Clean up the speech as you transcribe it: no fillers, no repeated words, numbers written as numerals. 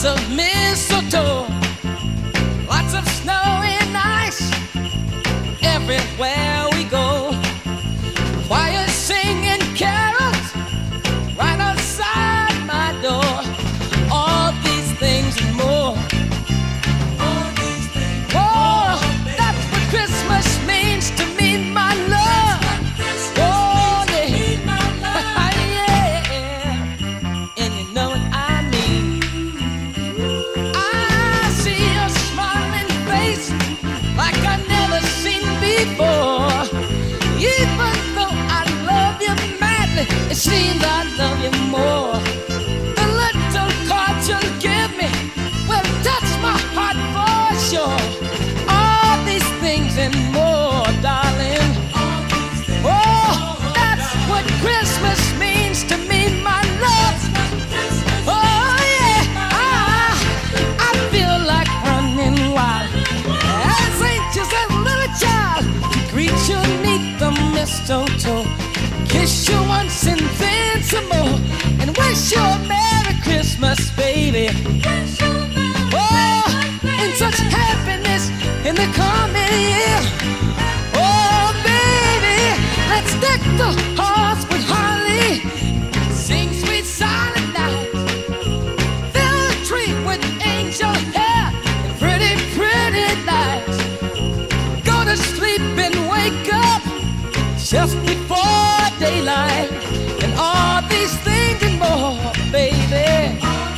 lots of mistletoe, lots of snow and ice everywhere we go. Choir singing carols right outside my door. All these things and more. All these things. Oh, that's what Christmas means to me, my love. Oh, yeah. Yeah. And you know what I mean. I see your smiling face like I never seen before. Even though I love you madly, it seems I love you more. The little cards you'll give me will touch my heart for sure. All these things and more, darling. Oh, that's what Christmas means to me, my love. Oh, yeah. I feel like running wild as anxious as a little child. Greet you neath the mistletoe, kiss you once and then some more, and wish you a Merry Christmas, baby. Oh, and such happiness in the coming year. Oh, baby, let's deck the halls with holly, sing sweet silent night, fill the tree with angel hair and pretty, pretty lights. Go to sleep and wake up just before daylight, and all these things and more, baby.